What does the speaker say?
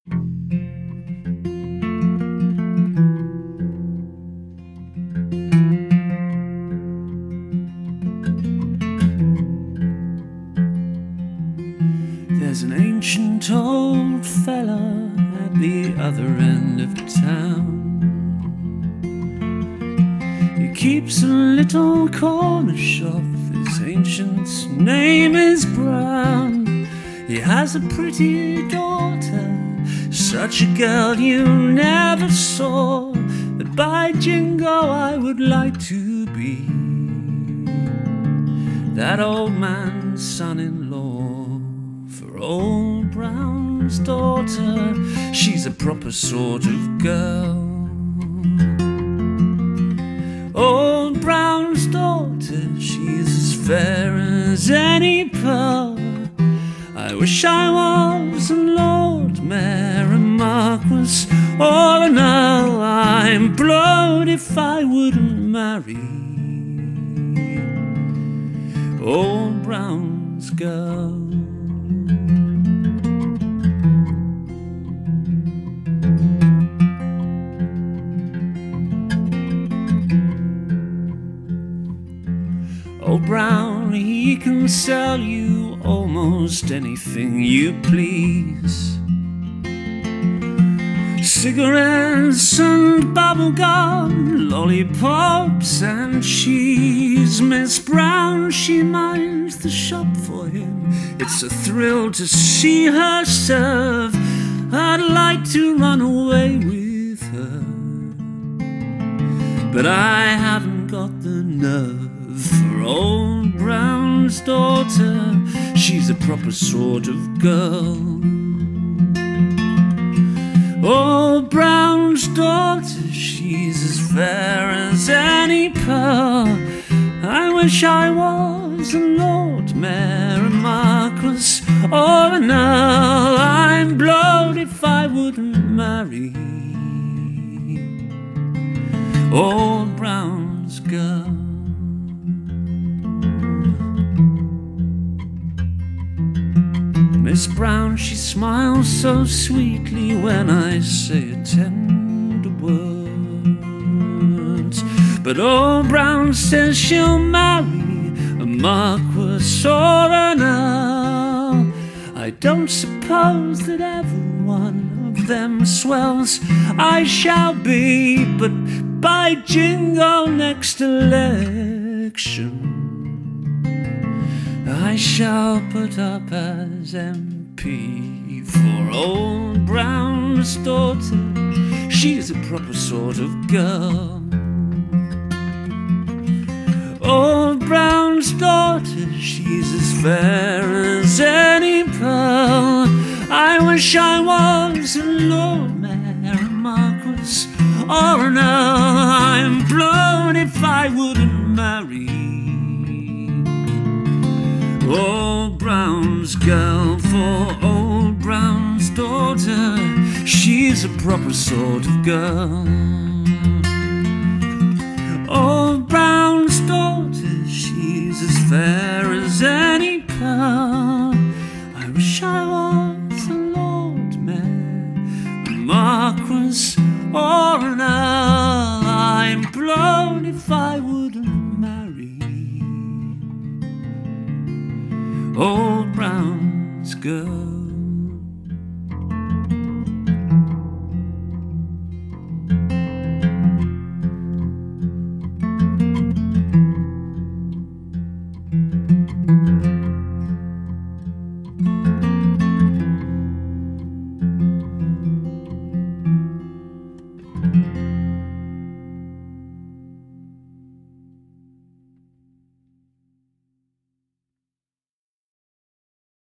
There's an ancient old fella at the other end of town. He keeps a little corner shop. His ancient's name is Brown. He has a pretty daughter, such a girl you never saw. But by jingo, I would like to be that old man's son-in-law. For old Brown's daughter, she's a proper sort of girl. Old Brown's daughter, she's as fair as any pearl. I wish I was a Lord Mayor, a Marquis, or an Earl. I'm blowed if I wouldn't marry old Brown's girl. Old Brown, he can sell you almost anything you please. Cigarettes and bubblegum, lollipops and cheese. Miss Brown, she minds the shop for him. It's a thrill to see her serve. I'd like to run away with her, but I haven't got the nerve. For old Brown's daughter, she's a proper sort of girl. Old Brown's daughter, she's as fair as any pearl. I wish I was a Lord Mayor, a Marquis, or an Earl. I'm blowed if I wouldn't marry old Brown's girl. Miss Brown, she smiles so sweetly when I say a tender words. But old Brown says she'll marry a Marquis or an Earl. I don't suppose that every one of them swells I shall be, but by jingo, next election I shall put up as MP. For old Brown's daughter, she's a proper sort of girl. Old Brown's daughter, she's as fair as any pearl. I wish I was a Lord Mayor, a Marquis, or an Earl. I'm blown if I wouldn't marry old Brown's girl. For old Brown's daughter, she's a proper sort of girl. Old Brown's daughter, she's as fair as any pearl. I wish I was a Lord Mayor, a Marquis, or an Earl. I'm blown if I wouldn't marry old Brown's girl.